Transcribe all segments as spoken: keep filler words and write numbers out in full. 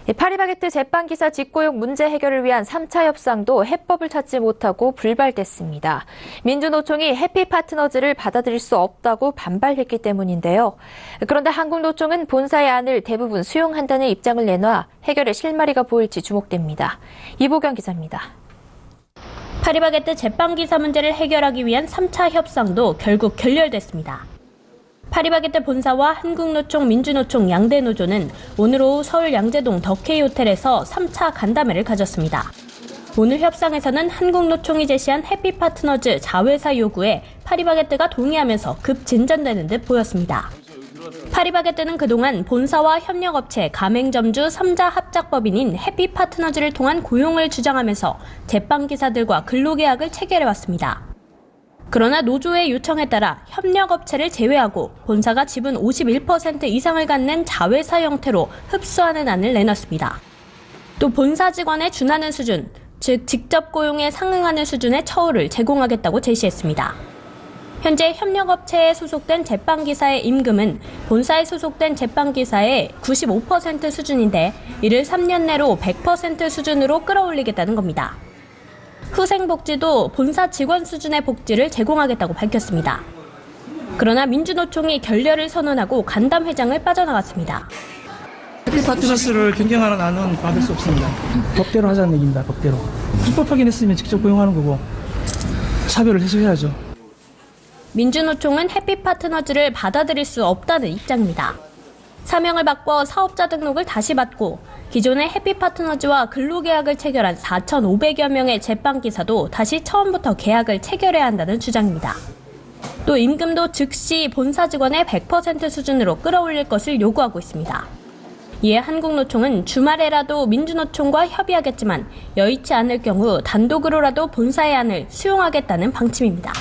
파리바게뜨 제빵기사 직고용 문제 해결을 위한 삼 차 협상도 해법을 찾지 못하고 불발됐습니다. 민주노총이 해피파트너즈를 받아들일 수 없다고 반발했기 때문인데요. 그런데 한국노총은 본사의 안을 대부분 수용한다는 입장을 내놔 해결의 실마리가 보일지 주목됩니다. 이보경 기자입니다. 파리바게뜨 제빵기사 문제를 해결하기 위한 삼 차 협상도 결국 결렬됐습니다. 파리바게뜨 본사와 한국노총, 민주노총 양대 노조는 오늘 오후 서울 양재동 더케이 호텔에서 삼 차 간담회를 가졌습니다. 오늘 협상에서는 한국노총이 제시한 해피파트너즈 자회사 요구에 파리바게뜨가 동의하면서 급 진전되는 듯 보였습니다. 파리바게뜨는 그동안 본사와 협력업체, 가맹점주 삼 자 합작법인인 해피파트너즈를 통한 고용을 주장하면서 제빵기사들과 근로계약을 체결해왔습니다. 그러나 노조의 요청에 따라 협력업체를 제외하고 본사가 지분 오십일 퍼센트 이상을 갖는 자회사 형태로 흡수하는 안을 내놨습니다. 또 본사 직원에 준하는 수준, 즉 직접 고용에 상응하는 수준의 처우를 제공하겠다고 제시했습니다. 현재 협력업체에 소속된 제빵기사의 임금은 본사에 소속된 제빵기사의 구십오 퍼센트 수준인데 이를 삼 년 내로 백 퍼센트 수준으로 끌어올리겠다는 겁니다. 후생복지도 본사 직원 수준의 복지를 제공하겠다고 밝혔습니다. 그러나 민주노총이 결렬을 선언하고 간담회장을 빠져나갔습니다. 해피파트너스를 변경하는 안은 받을 수 없습니다. 법대로 하자는 얘기입니다. 법대로. 불법하긴 했으면 직접 고용하는 거고 차별을 해소해야죠. 민주노총은 해피파트너즈를 받아들일 수 없다는 입장입니다. 사명을 바꿔 사업자 등록을 다시 받고 기존의 해피파트너즈와 근로계약을 체결한 사천오백여 명의 제빵기사도 다시 처음부터 계약을 체결해야 한다는 주장입니다. 또 임금도 즉시 본사 직원의 백 퍼센트 수준으로 끌어올릴 것을 요구하고 있습니다. 이에 한국노총은 주말에라도 민주노총과 협의하겠지만 여의치 않을 경우 단독으로라도 본사의 안을 수용하겠다는 방침입니다.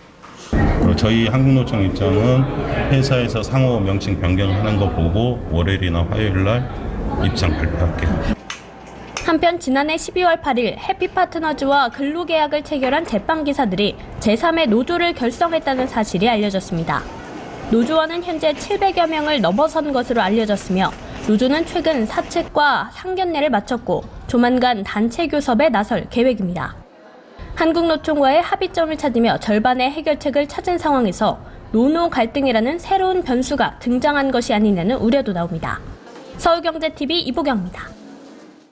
저희 한국노총 입장은 회사에서 상호 명칭 변경하는 거 보고 월요일이나 화요일 날 입장 발표할게요. 한편 지난해 십이월 팔일 해피파트너즈와 근로계약을 체결한 제빵기사들이 제삼의 노조를 결성했다는 사실이 알려졌습니다. 노조원은 현재 칠백여 명을 넘어선 것으로 알려졌으며 노조는 최근 사측과 상견례를 마쳤고 조만간 단체 교섭에 나설 계획입니다. 한국노총과의 합의점을 찾으며 절반의 해결책을 찾은 상황에서 노노 갈등이라는 새로운 변수가 등장한 것이 아니냐는 우려도 나옵니다. 서울경제티비 이보경입니다.